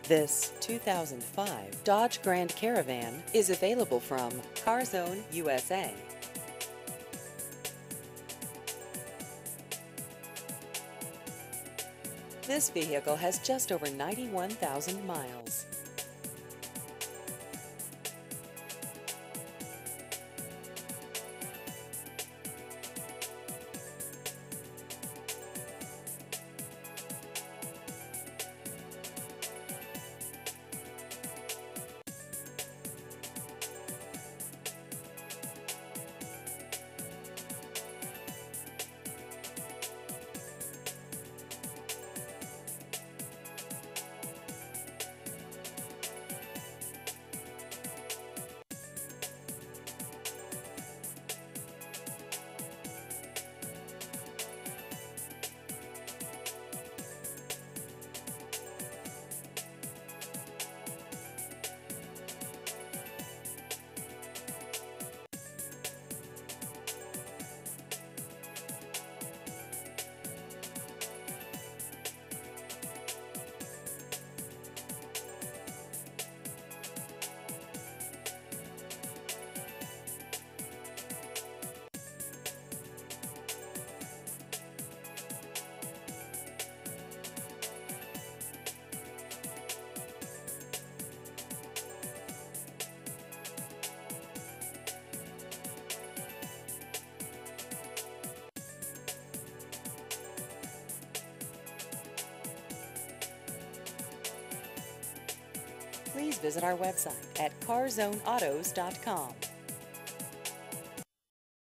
This 2005 Dodge Grand Caravan is available from CarZone USA. This vehicle has just over 91,000 miles. Please visit our website at carzoneautos.com.